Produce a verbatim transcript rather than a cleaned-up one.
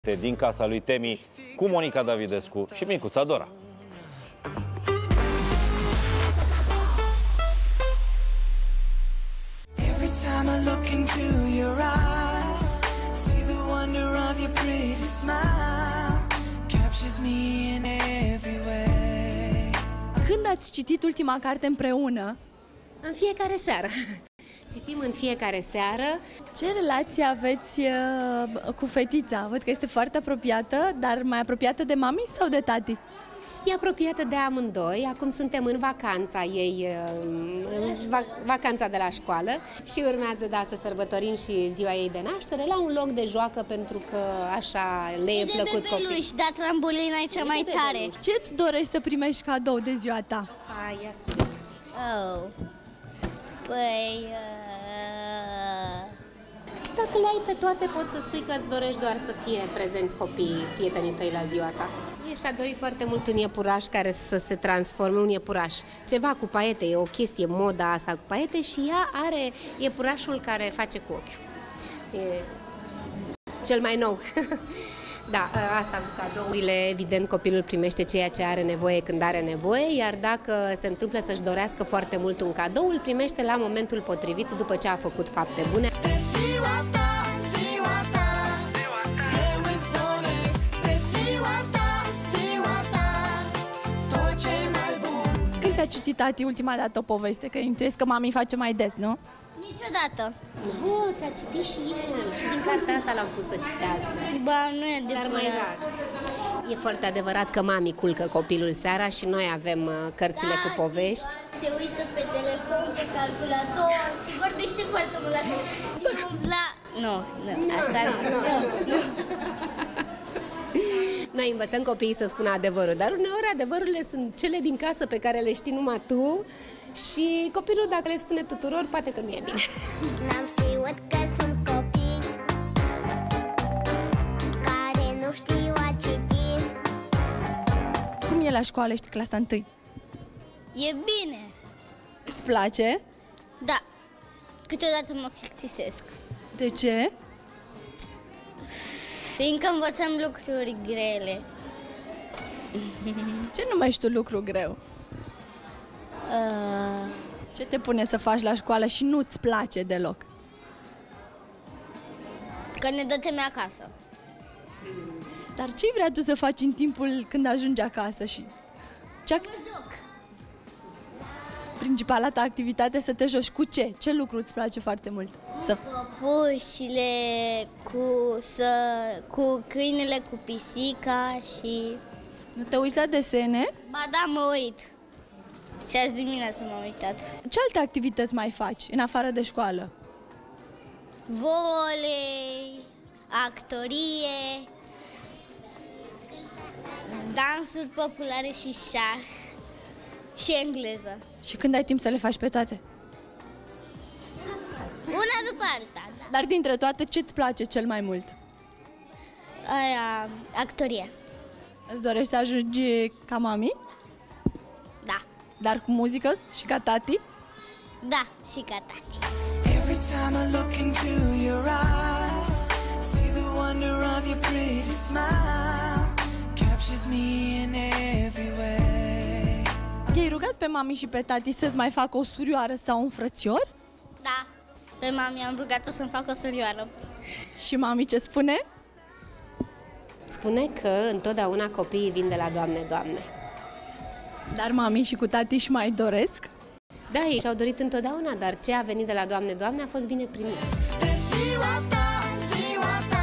din casa lui Temi cu Monica Davidescu și micuța Dora. Când ați citit ultima carte împreună? În fiecare seară. Citim în fiecare seară. Ce relație aveți uh, cu fetița? Văd că este foarte apropiată, dar mai apropiată de mami sau de tati? E apropiată de amândoi. Acum suntem în vacanța ei, în vacanța de la școală și urmează, da, să sărbătorim și ziua ei de naștere la un loc de joacă, pentru că așa le e plăcut copii. Da, trambolina e cea mai tare. Ce îți dorești să primești cadou de ziua ta? Hai, ia spuneți. Oh. Păi... Uh... Dacă le ai pe toate, poți să spui că îți dorești doar să fie prezenți copiii, prietenii tăi la ziua ta. Și-a dorit foarte mult un iepuraș care să se transforme, un iepuraș. Ceva cu paiete, e o chestie, moda asta cu paiete, și ea are iepurașul care face cu ochiul. E cel mai nou. Da, asta cu cadourile, evident copilul primește ceea ce are nevoie când are nevoie, iar dacă se întâmplă să-și dorească foarte mult un cadou, îl primește la momentul potrivit, după ce a făcut fapte bune. Când ți-a citit tati ultima dată o poveste? Că intuiesc că mami face mai des, nu? Niciodată. Nu, ți-a citit și el. Și din cartea asta l-am pus să citească. Ba, nu e de Dar mai rar. E foarte adevărat că mami culcă copilul seara și noi avem uh, cărțile da, cu povești. Se uită pe telefon, pe calculator și vorbește foarte mult la telefon. La... Nu, nu, asta nu. nu, nu. Noi învățăm copiii să spună adevărul, dar uneori adevărurile sunt cele din casă pe care le știi numai tu. Și copilul, dacă le spune tuturor, poate că nu e bine. N-am știut că sunt copii care nu știu a citi. Cum e la școală? Ești clasa întâi. E bine. Îți place? Da. Câteodată mă plictisesc. De ce? Fiindcă învățăm lucruri grele. Ce numești tu lucru greu? Uh... Ce te pune să faci la școală și nu-ți place deloc? Că ne dă teme acasă. Dar ce vrea tu să faci în timpul când ajungi acasă? Și cea... Mă joc. Principala ta activitate să te joci cu ce? Ce lucru îți place foarte mult? Să... Păpușile, cu, să, cu câinele, cu pisica și... Nu te uiți la desene? Ba da, mă uit. Și azi dimineață m-am uitat. Ce alte activități mai faci în afară de școală? Volei, actorie, dansuri populare și șah și engleză. Și când ai timp să le faci pe toate? Una după alta. Da. Dar dintre toate, ce-ți place cel mai mult? Aia, actoria. Îți dorești să ajungi ca mami? Da. Dar cu muzică și ca tati? Da, și ca tati. Every time I look into your eyes, see the wonder of your pretty smile, captures me in every way. I-ai rugat pe mami și pe tati să-ți mai facă o surioară sau un frățior? Da. Pe mami am rugat-o să-mi facă o surioară. Și mami ce spune? Spune că întotdeauna copiii vin de la Doamne, Doamne. Dar mami și cu tati și mai doresc? Da, ei și-au dorit întotdeauna, dar ce a venit de la Doamne, Doamne a fost bine primit. De ziua ta, ziua ta.